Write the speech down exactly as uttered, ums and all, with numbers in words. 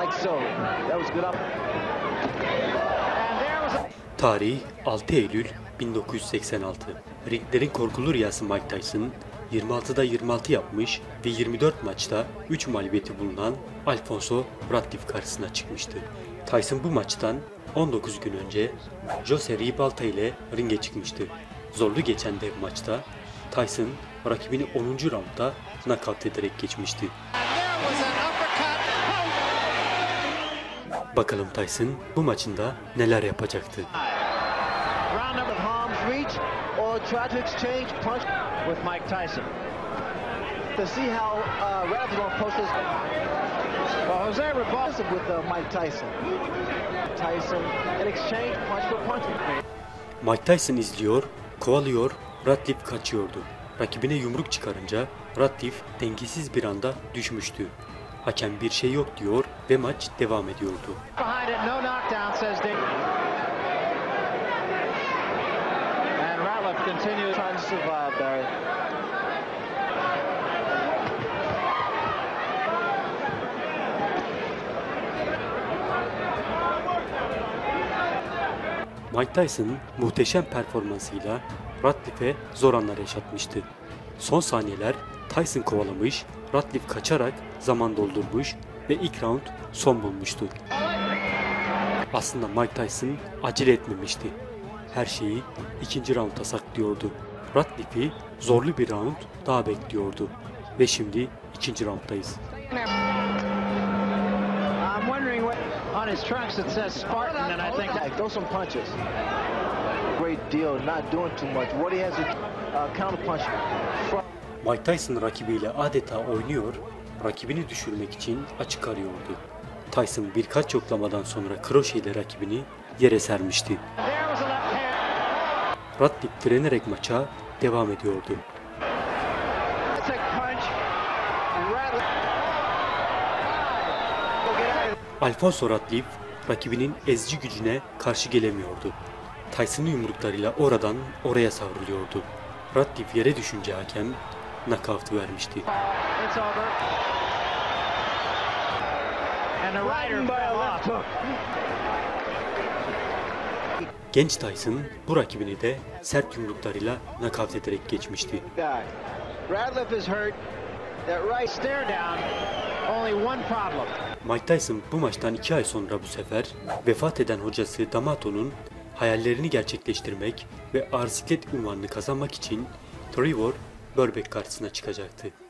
Tarih altı Eylül bin dokuz yüz seksen altı. Ringlerin korkulu rüyası Mike Tyson, yirmi altıda yirmi altı yapmış ve yirmi dört maçta üç mağlubiyeti bulunan Alfonso Ratliff karşısına çıkmıştı. Tyson bu maçtan on dokuz gün önce Jose Ribalta ile ringe çıkmıştı. Zorlu geçen dev maçta Tyson rakibini onuncu roundda knockout ederek geçmişti. Bakalım Tyson bu maçında neler yapacaktı? Mike Tyson izliyor, kovalıyor, Ratliff kaçıyordu. Rakibine yumruk çıkarınca Ratliff dengesiz bir anda düşmüştü. Hakem bir şey yok diyor ve maç devam ediyordu. Mike Tyson muhteşem performansıyla Ratliff'e zor anlar yaşatmıştı. Son saniyeler Tyson kovalamış, Ratliff kaçarak zaman doldurmuş ve ilk round son bulmuştu. Aslında Mike Tyson acele etmemişti. Her şeyi ikinci rounda saklıyordu. Ratliff'i zorlu bir round daha bekliyordu. Ve şimdi ikinci rounddayız. Mike Tyson rakibiyle adeta oynuyor, rakibini düşürmek için açık arıyordu. Tyson birkaç yoklamadan sonra kroşe ile rakibini yere sermişti. Ratliff direnerek maça devam ediyordu. Alfonso Ratliff rakibinin ezici gücüne karşı gelemiyordu. Tyson'ın yumruklarıyla oradan oraya savruluyordu. Ratliff yere düşünce hakem knockout vermişti. Genç Tyson bu rakibini de sert yumruklarıyla knockout ederek geçmişti. Mike Tyson bu maçtan iki ay sonra bu sefer vefat eden hocası D'Amato'nun hayallerini gerçekleştirmek ve arsiklet unvanını kazanmak için Trevor Berbick karşısına çıkacaktı.